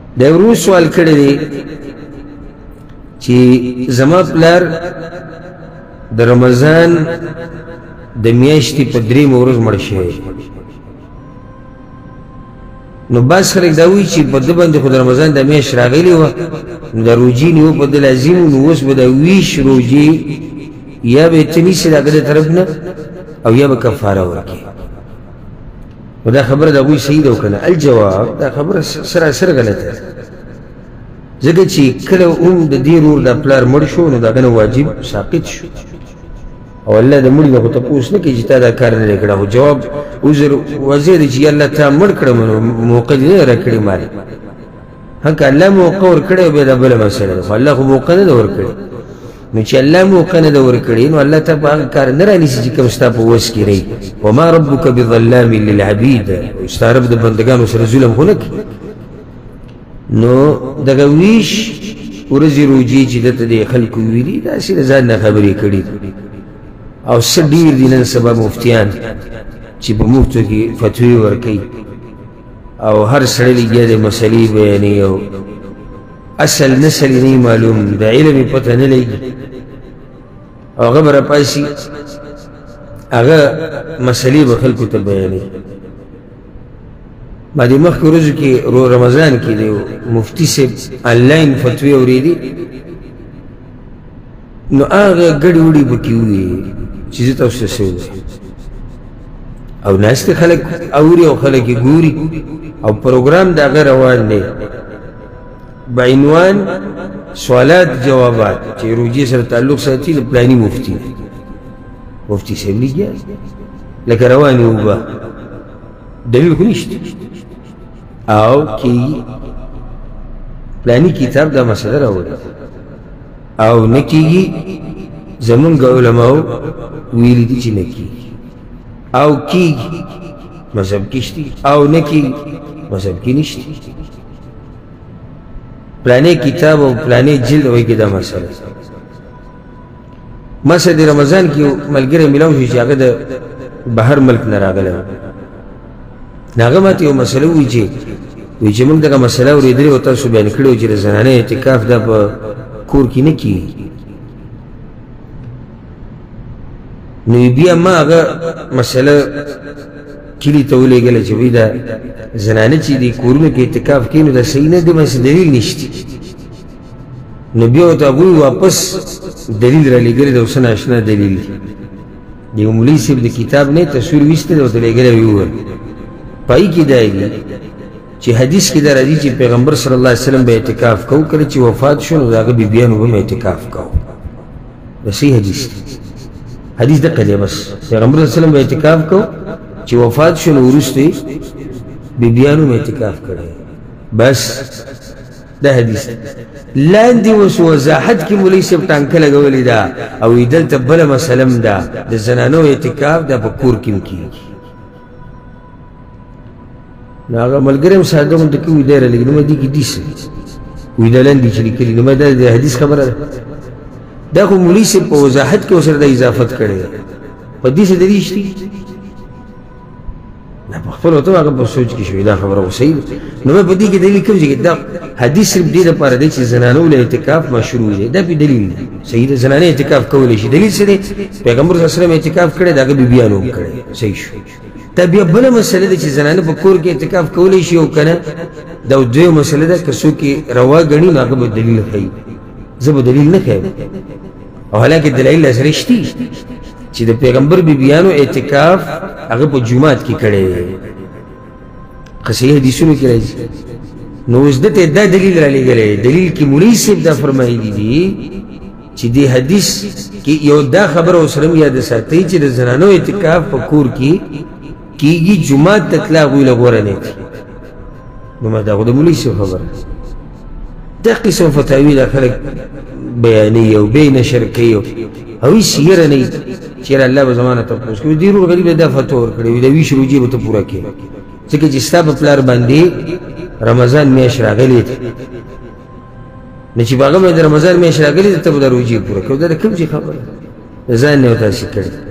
دا ورو سوال کړی دی چې زما پلار د رمضان د میاشتې په 3 ورځ مړ شوی نو بس خلک دا وایي چې په ده باندې خو د رمضان د میاشت راغلې وه نو د روجې نیو په ده لازم نو اوس به د 20 روجې یا به یې ته نیسي د هغه د طرف نه او یا به کفاره ورکړي نو دا خبره د هغوی صحیح ده او که نه الجواب دا خبره سراسر غلطه ده ځکه چې کله هم د دې رور دا پلار مړ شو نو د هغه نه واجب ساقط شو او الله د مړي نه خو تپوس نه کوي چې تا دا کار نه دی کړی خو جواب عذر واضح دی چې یا الله تا مړ کړم نو موقع دې نه راکړې مال ها که الله موقع ورکړی بیا دا بله مسله ده خو الله خو موقع نه ده ورکړې نو چې الله موقع نه ده ورکړې نو الله ته په هغه کار نه رانیسي چې کوم ستا په وس کې رهي وما ربک بظلام للعبید ستا رب د بندګانو سره ظلم خو نه کوي نو دغه 20 ورځې روجې چې دته د خلکو ویلي داسې د ځان نه خبرې کړي او څه ډېر دي نن سبا مفتیان چې په مفتو کې فتوی ورکوي او هر سړی لګیا دی مسلې بیانوي او اصل نسل یې نه معلوم د علم یې پته نه لګي او هغه به راپاسي هغه مسلې به خلکو ته بیانوي ما د مخکې ورځو کې رمضان کې دی مفتي صاحب آنلاین فتوی اورېدي نو هغه ګډې وډې پکې ووي چې زه تاسو ته څه ووایم او ناستې خلک اوري او خلک یې ګوري او پروګرام د هغه روان دی بعنوان سوالات جوابات چې روجې سره تعلق ساتي د پلاني مفتي مفتي صاحب لګیا لکه روان یې اوبه دلیل خو نشته او کېږي پلاني کتاب دا مسله راوړي او نه کېږي زمونږ علماو ویلي دي چې نه کېږي او کېږي مذهب کې شته او نه کېږي مذهب کې نشته پلانې کتاب او پلانې جلد وایي کې دا مسله مثلا د رمضان کې ملګری میلاو شو چې هغه د بهر ملک نه راغلی نو هغه ماته یو مسله وایي چې موږ دغه مسله اورېدلې او تاسو بیان کړې وه چې د زنانه اعتکاف دا په کور کې نه کېږي نو بیا ما هغه مسله کلي ته ولېږله چې وایي دا زنانه چې د کورونو کې اعتکاف کوي نو دا صحیح نه دی بس دلیل نشته نو بیا ورته هغوی واپس دلیل رالېږلی دی اوس ناشنا دلیل دی د یو مولوي صاحب د کتاب نه تصویر ویستی دی ورته لېږلی وی وویل په هغې کې دا دی چې حدیث کې دا راځي چې پیغمبر صلی الله علیه وسلم به اعتکاف کوو کله چې وفات شو نو د هغه بیبیانو به هم اعتکاف کوو دا صحیح حدیث دی حدیث دقه دی بس پیغمبر صلی الله علیه وسلم به اعتکاف کوو چې وفات شو نو وروسته بیبیانو هم اعتکاف کړی بس دا حدیث لاندې اوس وضاحت کې مولوي صاحب ټانکه لګولې ده او وایي دلته بله مسله هم ده د زنانو اعتکاف دا په کور کې هم کېږي نو هغه ملګری هم ساده غونډه کې وایي دی رالېږي نو ما دې کې دي څه وایي دا لاندې چې لیکلي نو ما دا د حدیث خبره ده دا خو مولوي صاحب په وضاحت کې ورسره دا اضافت کړی ده په دې څه دلیل شته دا په خپل ورته هغه په سوچ کې شوې دا خبره خو صحیح ده نو ما په دې کې دلیل کوم چې دا حدیث صرف دې لپاره دی چې زنانو له اعتکاف مشروع دی دا په دلیل دی صحیح ده زنانه اعتکاف کولی شي دلیل څه دی پیغمبر صلی الله علیه وسلم اعتکاف کړی دا هغه بیبیانو هم کړی صحیح شو دا بیا بله مسله ده چې زنانه په کور کې اعتکاف کولی شي او که نه دا دویمه مسله ده که څوک یې روا ګڼي نو هغه به دلیل ښیي زه به دلیل نه ښیم او حالانکه دلایل سره شته چې د پیغمبر بیبیانو اعتکاف هغه په جومات کې کړی دی که صحیح حدیثونو کې راځي نو اوس دته دا دلیل رالېږلی دلیل کې مولوي صاحب دا فرمایلي دي چې دې حدیث کې یو دا خبره ورسره هم یاده ساتئ چې د زنانو اعتکاف په کور کې کېږي جومات ته تله هغوی له غوره نه دي نو ما دا خو د مولوي صاحب خبره دا قسم فتاوي دا خلک بیانوي او بیا یې نشر کوي او هغوی سیره نه وي چېرې الله به زما نه تپوس کوي دې رور غریب دا فتوا ورکړې وي د 20 روجې به ته پوره کړې ځکه چې ستا په پلار باندې رمضان میاشت راغلې ده نو چې په هغه باندې رمضان میاشت راغلې ده ته به دا روجې پوره کوې دا د کوم شي خبره ده د ځان نه یې تاسې کړې